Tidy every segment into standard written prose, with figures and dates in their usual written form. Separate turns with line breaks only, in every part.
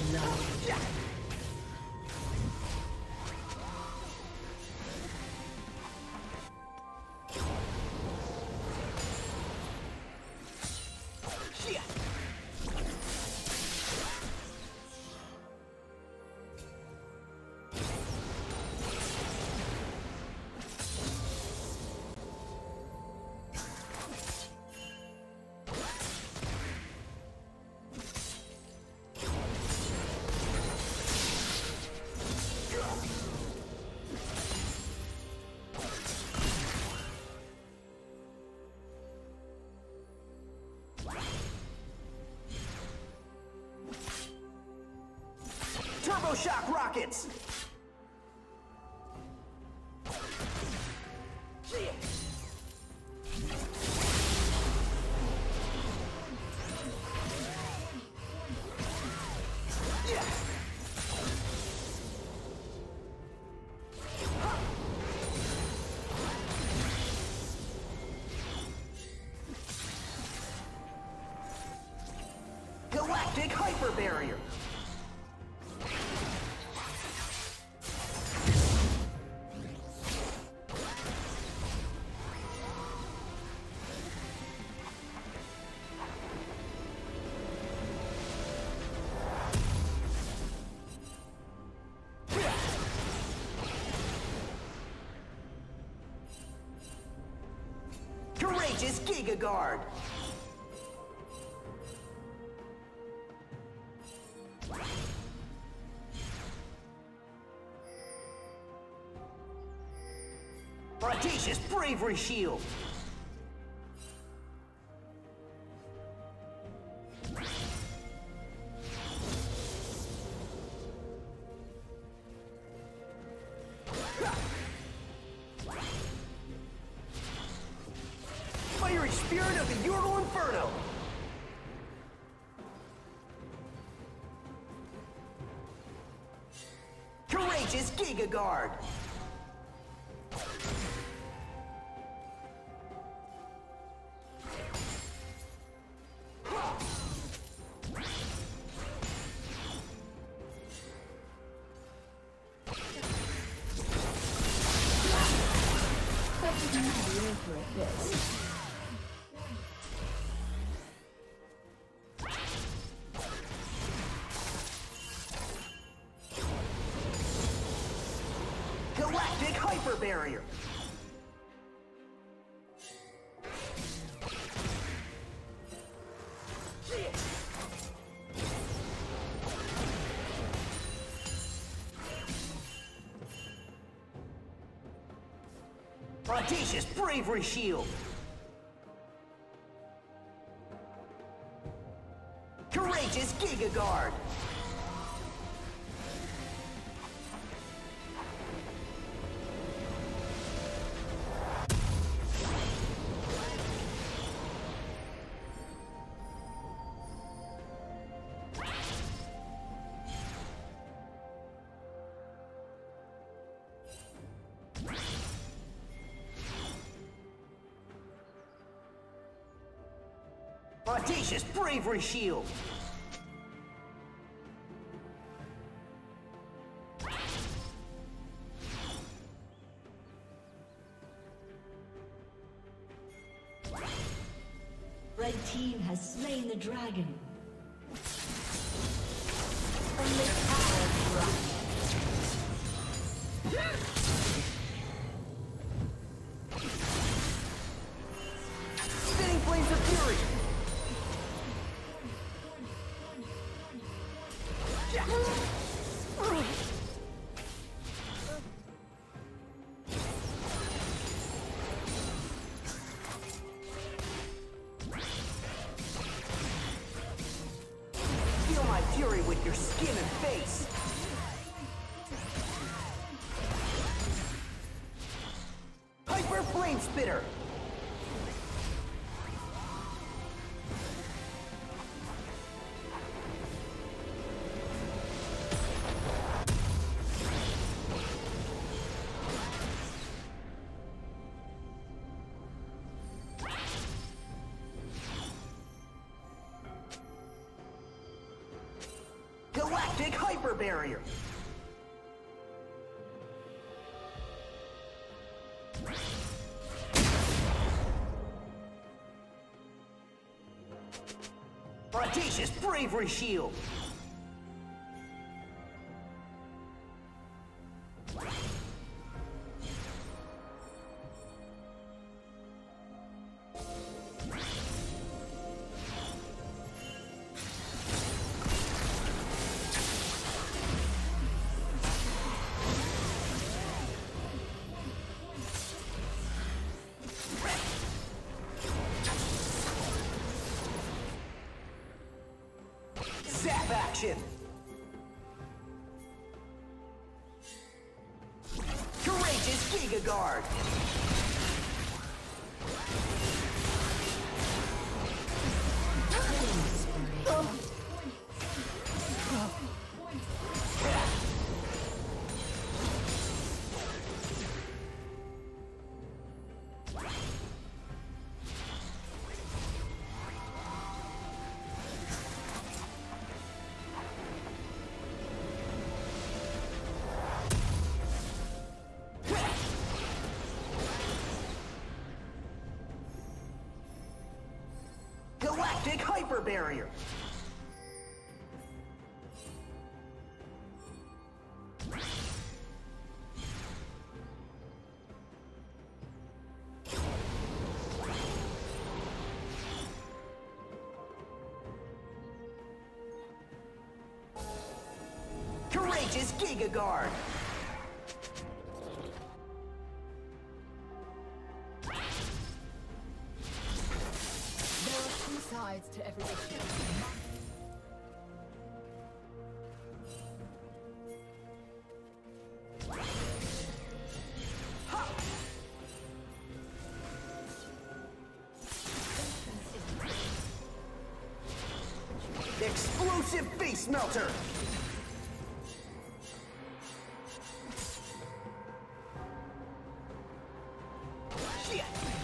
blood.
Turbo shock rockets! Galactic hyper barrier! Courageous Giga Guard! Audacious Bravery Shield! Fiery Spirit of the Ural Inferno! Courageous Giga Guard! Galactic hyper barrier! Audacious Bravery Shield! Courageous Giga Guard! Audacious Bravery Shield!
Red team has slain the dragon.
Spinning Flames of Fury! Feel my fury with your skin and face! Hyper Flame Spitter! Galactic Hyper Barrier. Audacious Bravery Shield. Zap action! Courageous Giga Guard! Galactic Hyper Barrier! Courageous Giga Guard!
Sides to every issue.
Explosive Face Melter! Shit!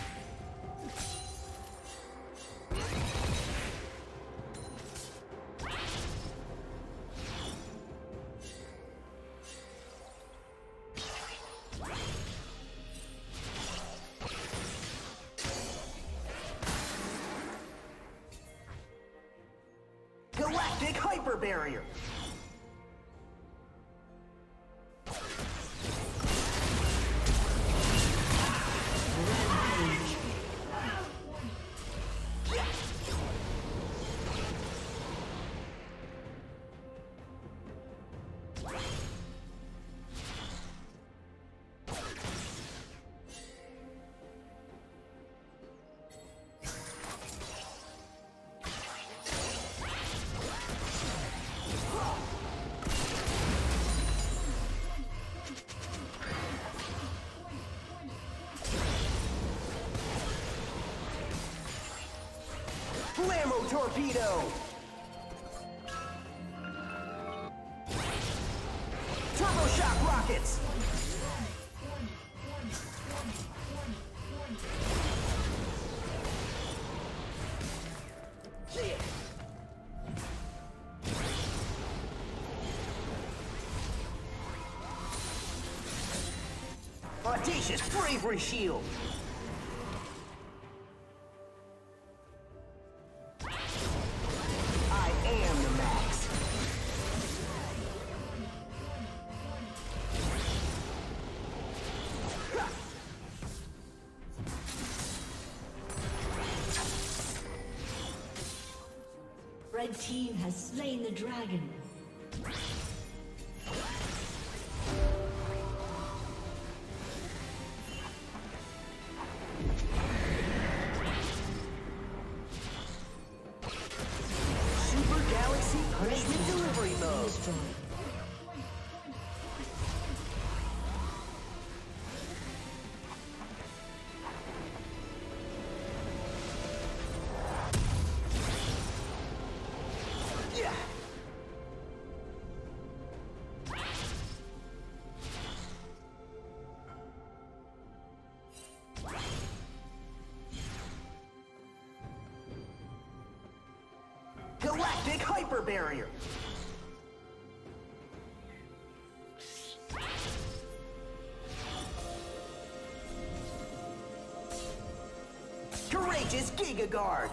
Galactic Hyper Barrier! Blammo Torpedo! Turbo Shock Rockets! Audacious Bravery Shield! I am the max!
Red team has slain the dragon.
Super Galaxy Punishment Delivery Mode! Yeah! Galactic Hyper Barrier! Omega Guard.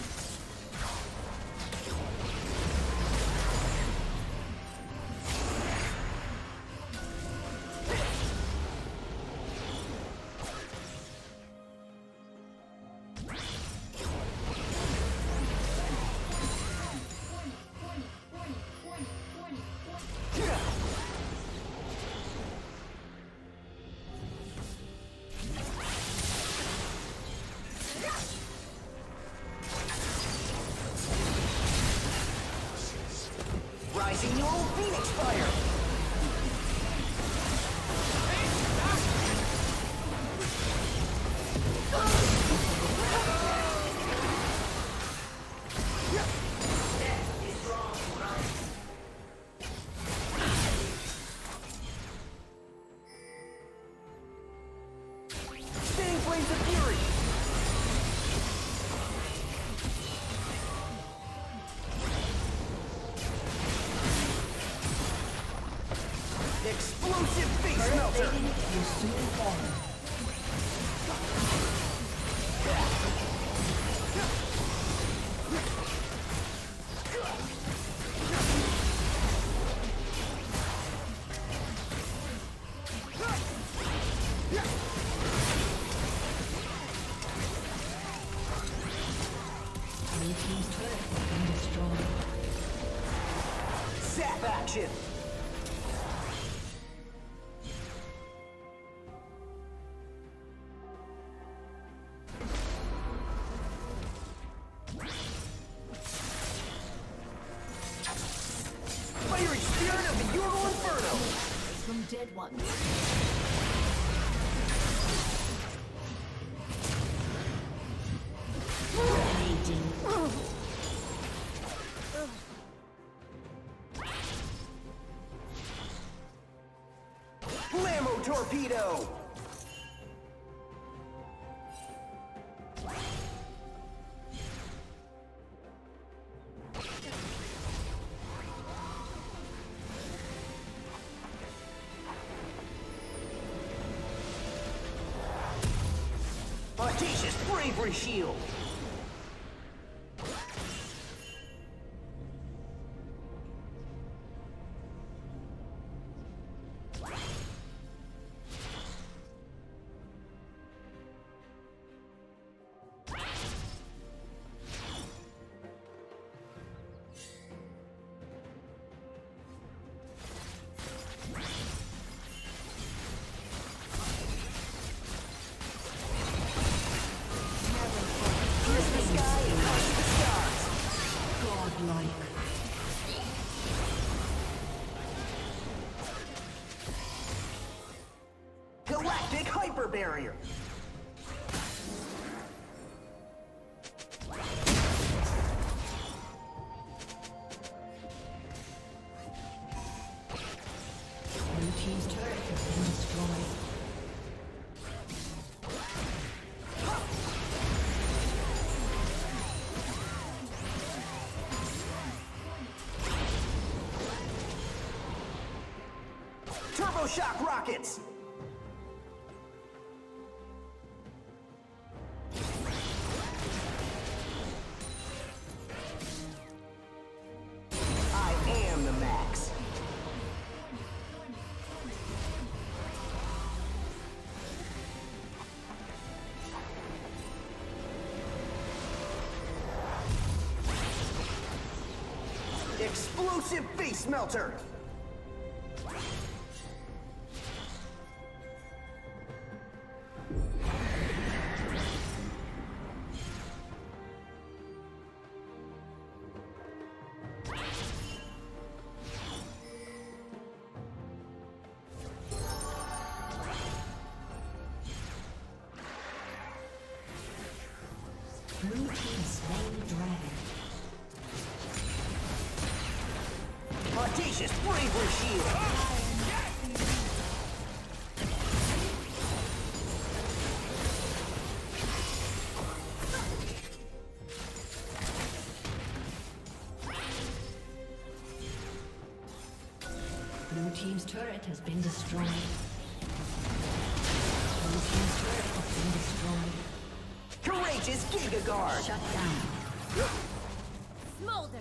Rising your Phoenix Fire! Spinning Flames of Fury! Explosive Face Melter!
Will soon fall. Blue team's turret has been destroyed.
Zap action! Fiery Spirit of the Ural Inferno!
From dead ones.
Blammo Torpedo! Audacious Bravery Shield!
Godlike.
Galactic Hyper Barrier!
Blue team's turret has been destroyed.
Turbo Shock Rockets! I am the Max. Explosive Face Melter!
Blue team slain the dragon.
Audacious Bravery Shield!
Blue team's turret has been destroyed. Blue team's turret has been destroyed.
Courageous Courageous Giga Guard.
Shut down.
Smolder.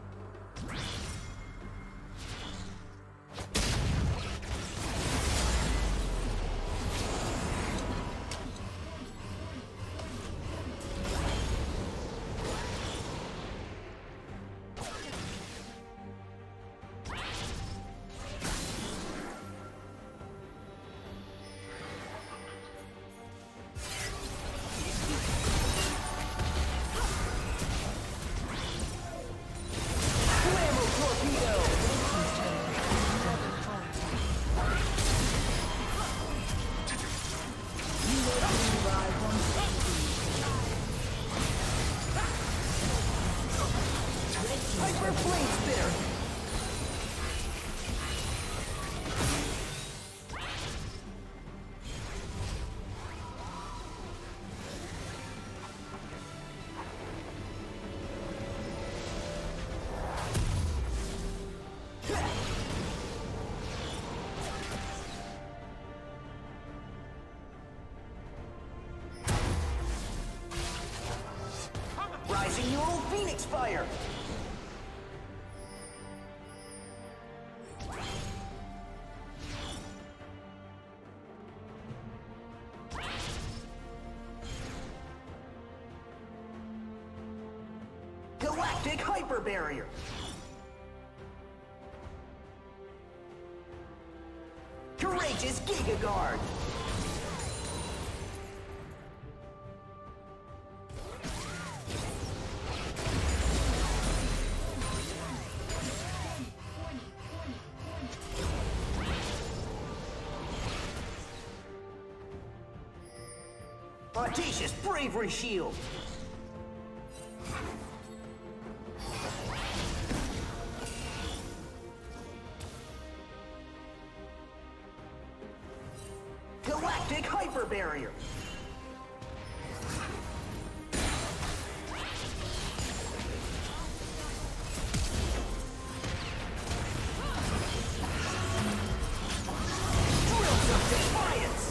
Rising Neural Phoenix Fire! Galactic Hyper Barrier! Courageous Giga Guard! Audacious Bravery Shield! Galactic Hyper Barrier! Drills of Defiance!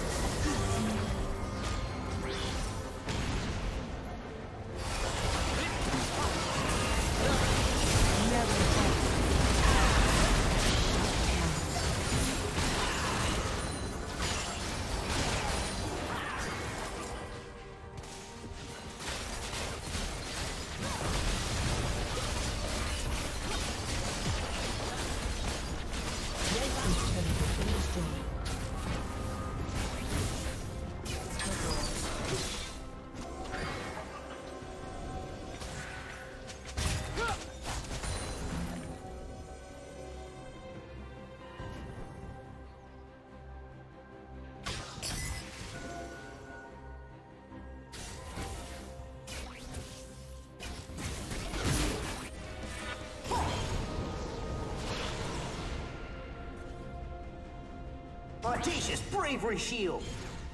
Audacious Bravery Shield!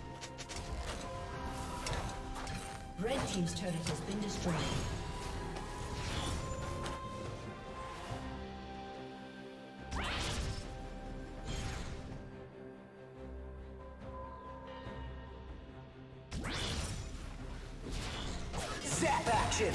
Red team's turret has been destroyed.
Zap action!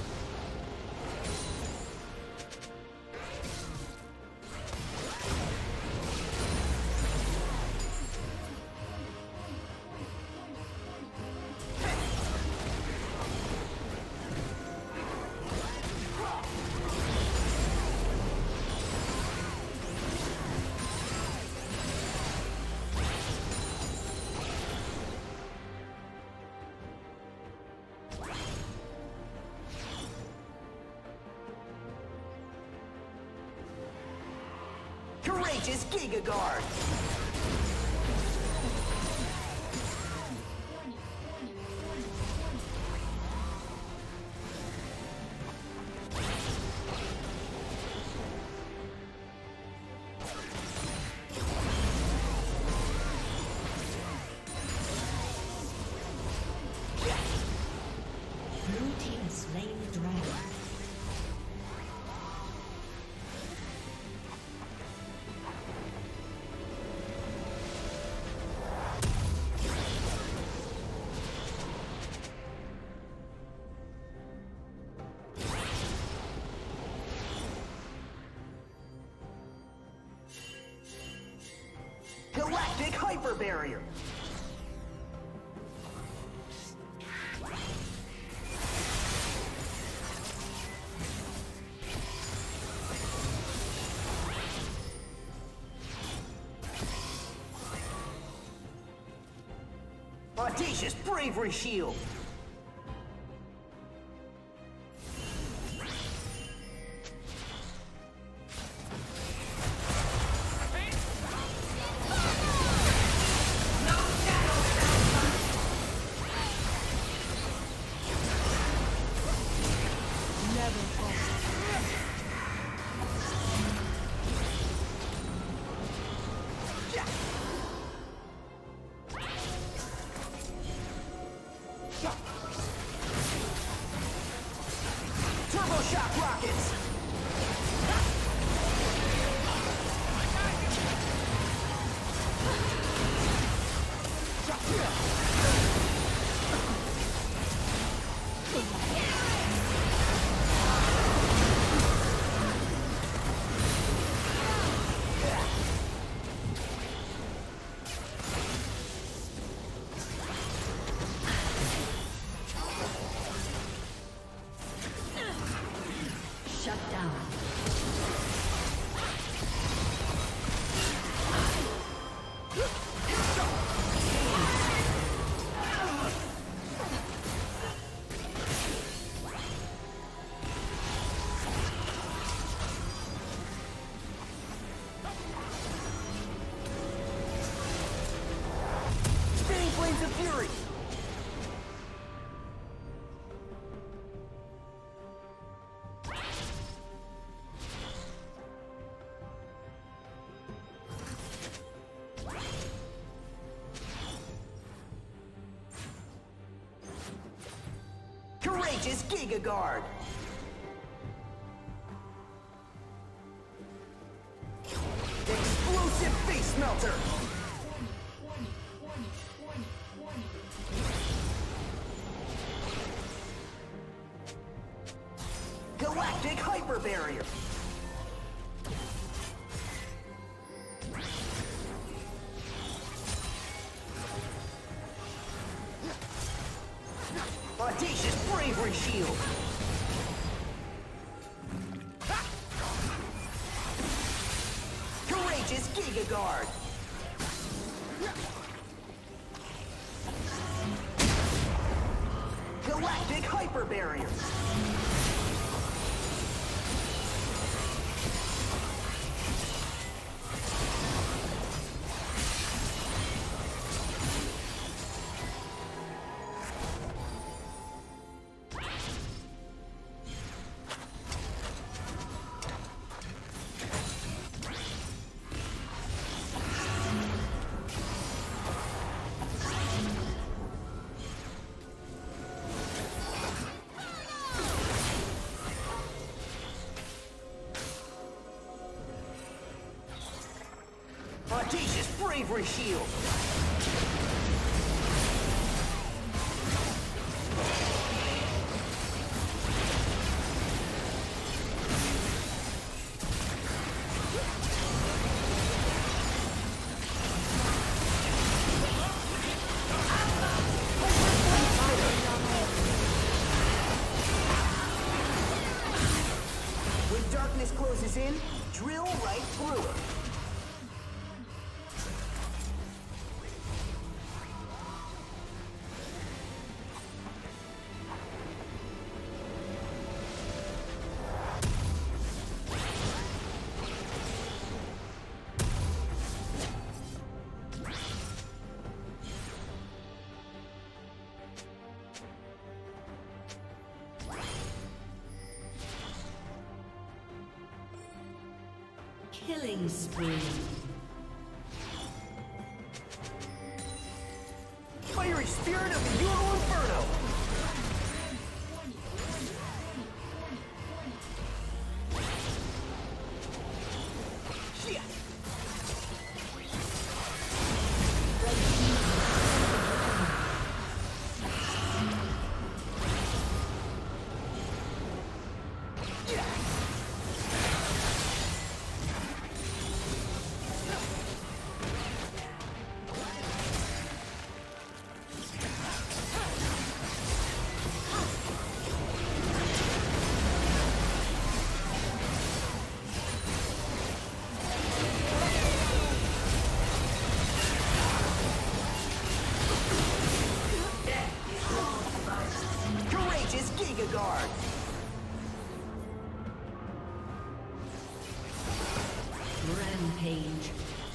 Courageous Giga Guard!
Blue team has slain the dragon.
hyper barrier. Audacious bravery shield. Turbo shock rockets!
Shut down.
Spinning flames of fury! Courageous Giga Guard! Explosive face melter! Galactic hyper barrier! Audacious bravery shield! Courageous Giga Guard! Galactic hyper barrier! Audacious bravery shield! When darkness closes in, drill right through it.
Killing spree.
Fiery spirit of the EUW Inferno! Shit!
Rampage.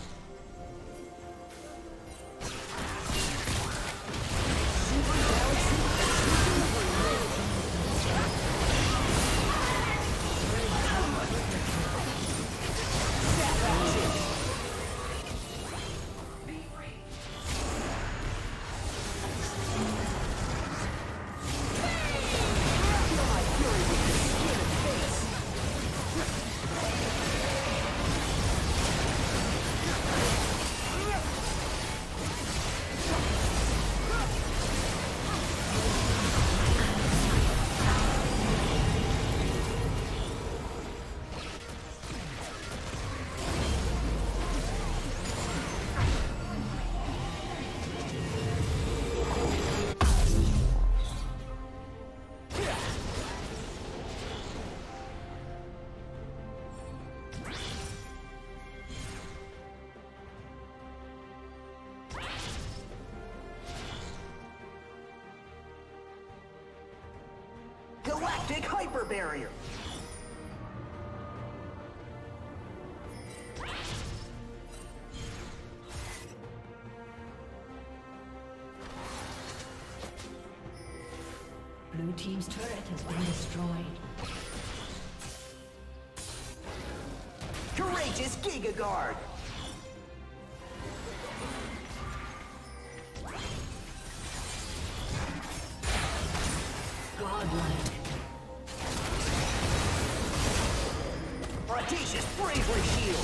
Galactic Hyper Barrier.
Blue team's turret has been destroyed.
Courageous Giga Guard.
Godlike.
Audacious Bravery Shield.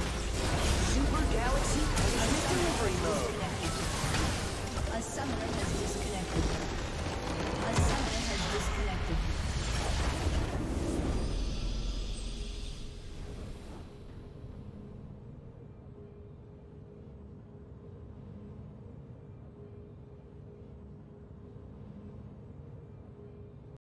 A summoner has